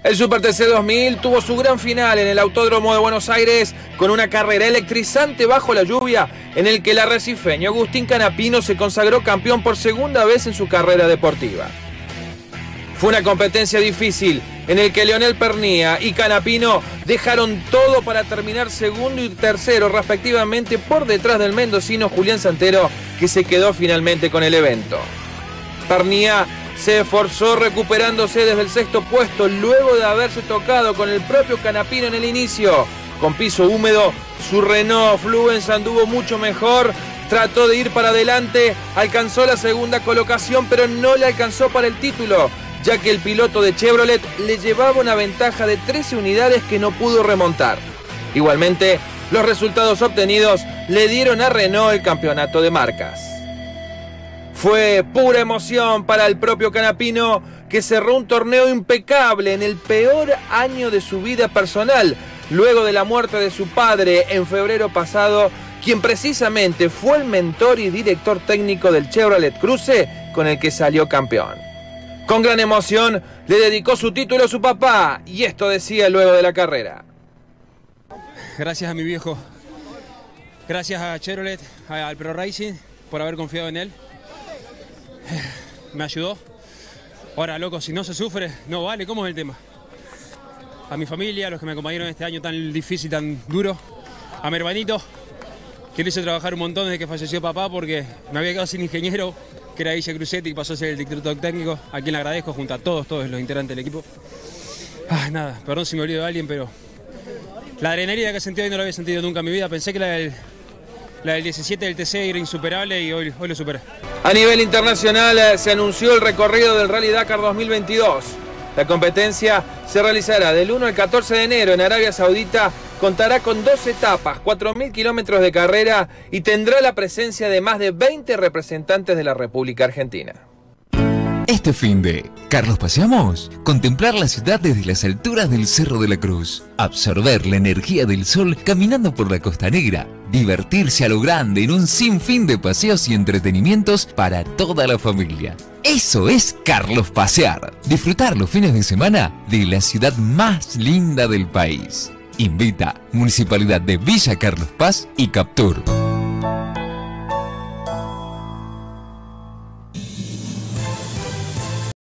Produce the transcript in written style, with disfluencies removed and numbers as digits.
El Super TC 2000 tuvo su gran final en el Autódromo de Buenos Aires con una carrera electrizante bajo la lluvia en el que el arrecifeño Agustín Canapino se consagró campeón por segunda vez en su carrera deportiva. Fue una competencia difícil en el que Leonel Pernía y Canapino dejaron todo para terminar segundo y tercero respectivamente por detrás del mendocino Julián Santero, que se quedó finalmente con el evento. Pernía se esforzó recuperándose desde el sexto puesto luego de haberse tocado con el propio Canapino en el inicio. Con piso húmedo, su Renault Fluence anduvo mucho mejor, trató de ir para adelante, alcanzó la segunda colocación pero no le alcanzó para el título, ya que el piloto de Chevrolet le llevaba una ventaja de 13 unidades que no pudo remontar. Igualmente, los resultados obtenidos le dieron a Renault el campeonato de marcas. Fue pura emoción para el propio Canapino, que cerró un torneo impecable en el peor año de su vida personal, luego de la muerte de su padre en febrero pasado, quien precisamente fue el mentor y director técnico del Chevrolet Cruze con el que salió campeón. Con gran emoción le dedicó su título a su papá y esto decía luego de la carrera. Gracias a mi viejo, gracias a Chevrolet, al Pro Racing por haber confiado en él. Me ayudó. Ahora, loco, si no se sufre, no vale. ¿Cómo es el tema? A mi familia, a los que me acompañaron este año tan difícil, tan duro. A mi hermanito, que le hice trabajar un montón desde que falleció papá porque me había quedado sin ingeniero, que era Guille Cruzetti, y pasó a ser el director técnico, a quien le agradezco junto a todos los integrantes del equipo. Nada, perdón si me olvido de alguien, pero la adrenalina que he sentido hoy no la había sentido nunca en mi vida. Pensé que la del 17 del TC era insuperable y hoy lo superé. A nivel internacional se anunció el recorrido del Rally Dakar 2022. La competencia se realizará del 1 al 14 de enero en Arabia Saudita, contará con 2 etapas, 4.000 kilómetros de carrera y tendrá la presencia de más de 20 representantes de la República Argentina. Este fin de Carlos Paseamos, contemplar la ciudad desde las alturas del Cerro de la Cruz, absorber la energía del sol caminando por la Costa Negra, divertirse a lo grande en un sinfín de paseos y entretenimientos para toda la familia. Eso es Carlos Pasear, disfrutar los fines de semana de la ciudad más linda del país. Invita Municipalidad de Villa Carlos Paz y Captur.